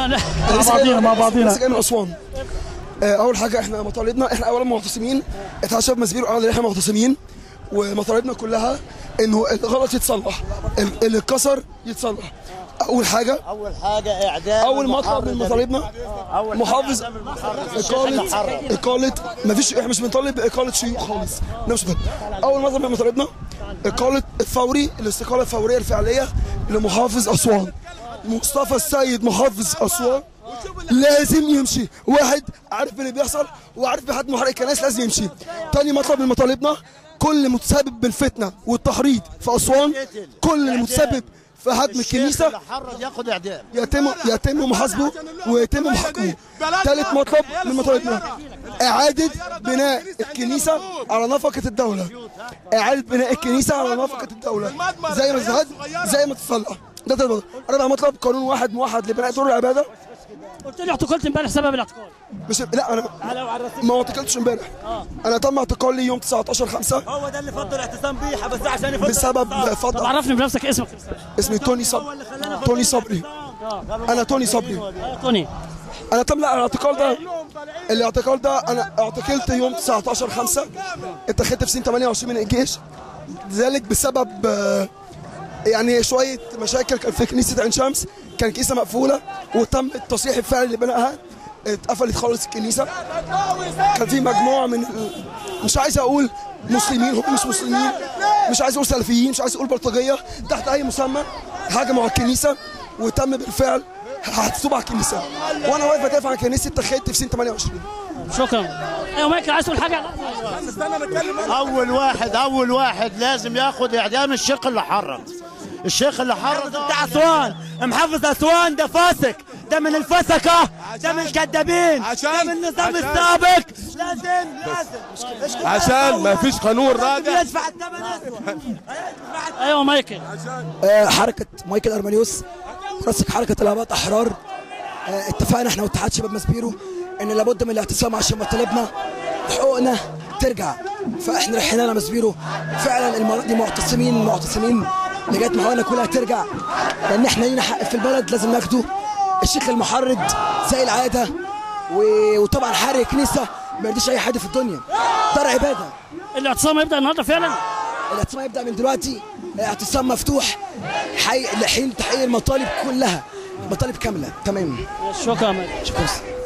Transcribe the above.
لا مع بعضينا لسه جاي من اسوان. اول حاجه احنا مطالبنا، احنا اولا معتصمين، اتحاد شباب مسبيرو قال احنا معتصمين، ومطالبنا كلها انه الغلط يتصلح، اللي اتكسر يتصلح. اول حاجه اعدام. اول مطلب من مطالبنا محافظ اقاله مفيش، احنا مش بنطالب باقاله شيوخ خالص. اول مطلب من مطالبنا اقاله الفوري، الاستقاله الفوريه الفعليه لمحافظ اسوان. مصطفى السيد محافظ اسوان لازم يمشي، واحد عارف اللي بيحصل وعارف بحد محرق الكنائس لازم يمشي. تاني مطلب من مطالبنا كل متسبب بالفتنه والتحريض في اسوان، كل متسبب في هدم الكنيسه ياخد اعدام، يتم محاسبه ويتم محاكمه. ثالث مطلب من مطالبنا اعاده بناء الكنيسه على نفقه الدوله، اعاده بناء الكنيسه على نفقه الدوله زي ما زهد زي ما تصلح. ده مطلب. رابع مطلب قانون واحد موحد لبناء دور العباده. قلت لي اعتقلت امبارح سبب الاعتقال. مش لا انا ما اعتقلتش امبارح. انا تم اعتقالي يوم 19/5. هو ده اللي فضل الاعتصام بيه، حبس عشان يفضل بسبب فضل. طب عرفني بنفسك اسمك. اسمي توني صبري. انا توني صبري. توني. انا تم الاعتقال ده انا اعتقلت يوم 19/5. اتخذت في سنه 28 من الجيش، ذلك بسبب يعني شويه مشاكل كان في كنيسه عين شمس. كان كنيسه مقفوله وتم التصحيح الفعلي اللي بنائها، اتقفلت خالص الكنيسه. كان في مجموعه من مش عايز اقول مسلمين، هم مش مسلمين، مش عايز اقول سلفيين، مش عايز اقول بلطجيه، تحت اي مسمى هاجموا على الكنيسه وتم بالفعل هتسوب على الكنيسه. وانا واقف بدافع عن كنيسه اتخذت في سنه 28. شكرا. ايوه مايكل عايز تقول حاجه؟ اول واحد لازم ياخد اعدام الشيخ اللي حرض. الشيخ اللي حرض بتاع اسوان، محافظ اسوان ده فاسق، ده من الفسقه، ده من الكذابين، ده من النظام السابق. لازم عشان ما فيش قانون راجع يدفع الثمن. ايوه مايكل. حركه مايكل ارمانيوس رئيس حركه الاباط احرار. اتفقنا احنا واتحاد شباب مسبيرو ان لابد من الاعتصام عشان مطالبنا وحقوقنا ترجع. فاحنا رايحين على مسبيرو فعلا المره دي معتصمين لغايه ما حقوقنا كلها ترجع، لان احنا لينا حق في البلد لازم ناخده. الشيخ المحرض زي العاده وطبعا حرق الكنيسه ما يرضيش اي حد في الدنيا، دار عباده. الاعتصام هيبدا النهارده فعلا؟ الاعتصام هيبدا من دلوقتي، اعتصام مفتوح لحين تحقيق المطالب كلها، مطالب كامله. تمام. شكرا.